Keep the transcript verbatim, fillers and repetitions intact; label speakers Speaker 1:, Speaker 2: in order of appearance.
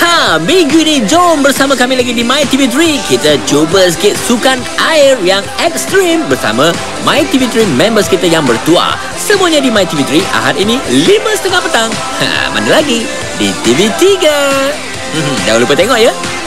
Speaker 1: Ha, minggu ni jom bersama kami lagi di My T V tiga. Kita cuba sikit sukan air yang ekstrim bersama My T V tiga members kita yang bertuah. Semuanya di My T V tiga Ahad ini lima tiga puluh petang. Ha, mana lagi? Di T V tiga. Hmm, jangan lupa tengok ya.